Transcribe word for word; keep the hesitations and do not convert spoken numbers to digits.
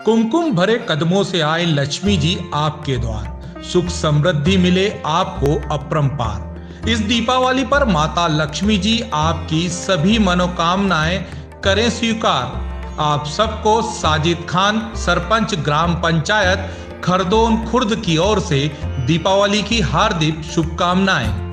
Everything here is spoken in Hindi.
कुमकुम भरे कदमों से आए लक्ष्मी जी आपके द्वार, सुख समृद्धि मिले आपको अपरंपार। इस दीपावली पर माता लक्ष्मी जी आपकी सभी मनोकामनाएं करें स्वीकार। आप सबको साजिद खान, सरपंच ग्राम पंचायत खरदोन खुर्द की ओर से दीपावली की हार्दिक शुभकामनाएं।